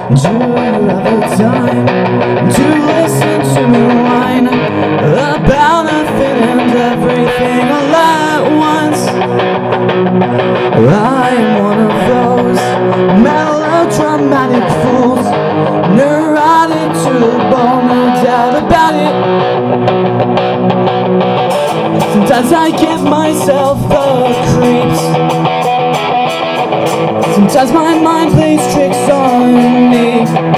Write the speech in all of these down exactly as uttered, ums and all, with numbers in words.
Do you have the time to listen to me whine about nothing and everything all at once? I am one of those melodramatic fools, neurotic to the bone, no doubt about it. Sometimes I give myself the creeps. Sometimes my mind plays tricks on me.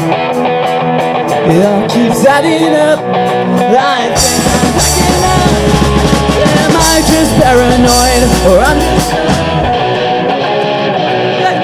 It all keeps adding up. I think I'm backing up. Am I just paranoid, or I'm just yeah,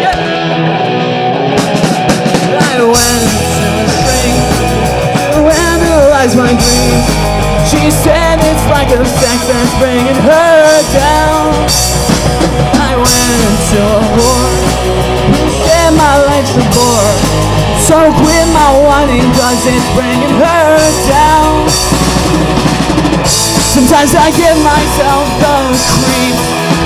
yeah. I went to a shrink to analyze my dreams. She said it's like a sex that's bringing her down. I went to a whore who said my life's a bore. So quit my whining cause it's bringing her down. Sometimes I give myself the creep.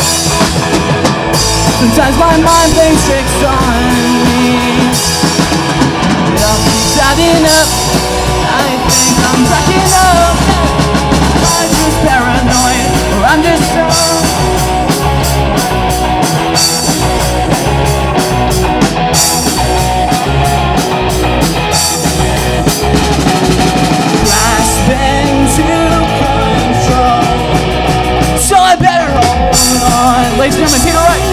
Sometimes my mind plays tricks on me. It all keeps adding up. I think I'm cracking up. I'm just paranoid, or I'm just so ladies and gentlemen, Tina Wright.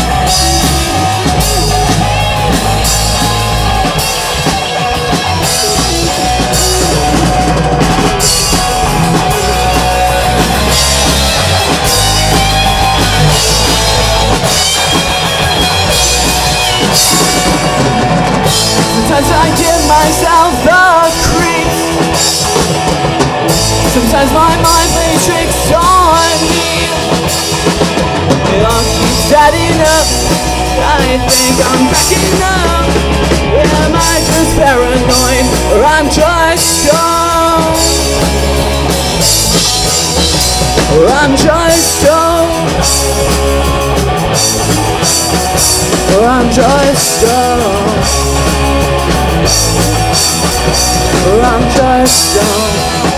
Sometimes I give myself the creeps. Sometimes my mind plays tricks on me. It all keeps adding up. I think I'm backing up. Am I just paranoid, or I'm just stoned? Or I'm just stoned. Or I'm just stoned. Or I'm just stoned.